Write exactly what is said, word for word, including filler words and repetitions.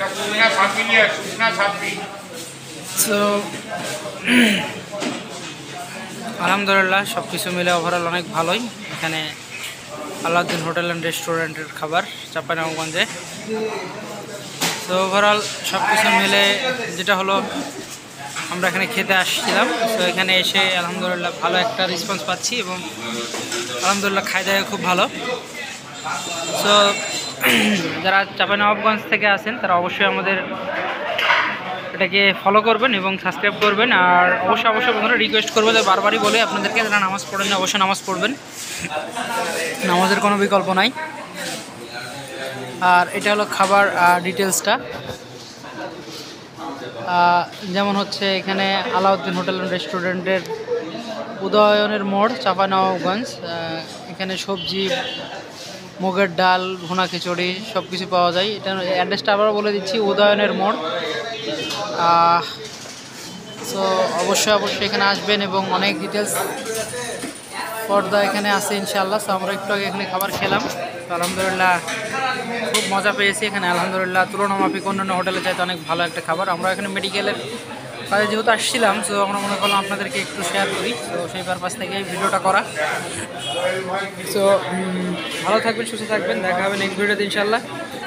তো আলহামদুলিল্লাহ সব কিছু মিলে ওভারঅল অনেক ভালোই। এখানে আলাউদ্দিন হোটেল অ্যান্ড রেস্টুরেন্টের খাবার চাঁপাইনবাবগঞ্জে। তো ওভারঅল সব কিছু মিলে যেটা হলো, আমরা এখানে খেতে আসছিলাম। তো এখানে এসে আলহামদুলিল্লাহ ভালো একটা রেসপন্স পাচ্ছি এবং আলহামদুলিল্লাহ খাই দাওয়া খুব ভালো। সো যারা চাঁপাইনবাবগঞ্জ থেকে আসেন তারা অবশ্যই আমাদের এটাকে ফলো করবেন এবং সাবস্ক্রাইব করবেন। আর অবশ্যই অবশ্যই বন্ধুরা রিকোয়েস্ট করবো, যে বারবারই বলে আপনাদেরকে, যারা নামাজ পড়েন না অবশ্যই নামাজ পড়বেন, নামাজের কোনো বিকল্প নাই। আর এটা হলো খাবার ডিটেলসটা, যেমন হচ্ছে এখানে আলাউদ্দিন হোটেল অ্যান্ড রেস্টুরেন্টের উদয়নের মোড় চাঁপাইনবাবগঞ্জ। এখানে সবজি, মুগের ডাল, ভুনা খিচুড়ি সব কিছু পাওয়া যায়। এটা অ্যাড্রেসটা আবারও বলে দিচ্ছি, উদয়নের মোড়। সো অবশ্যই অবশ্যই এখানে আসবেন এবং অনেক ডিটেলস পর্দা এখানে আছে ইনশাআল্লাহ। সো আমরা একটু আগে এখানে খাবার খেলাম, তো আলহামদুলিল্লাহ খুব মজা পেয়েছি এখানে। আলহামদুলিল্লাহ তুলনামাফিক অন্যান্য হোটেলে চাইতে অনেক ভালো একটা খাবার। আমরা এখানে মেডিকেলের কাজে যেহেতু আসছিলাম, সো আমরা মনে করলাম আপনাদেরকে একটু শেয়ার করি, তো সেই পারপাস থেকে এই ভিডিওটা করা। সো ভালো থাকবেন, সুস্থ থাকবেন, দেখা হবে নেক্সট ভিডিওতে ইনশাআল্লাহ।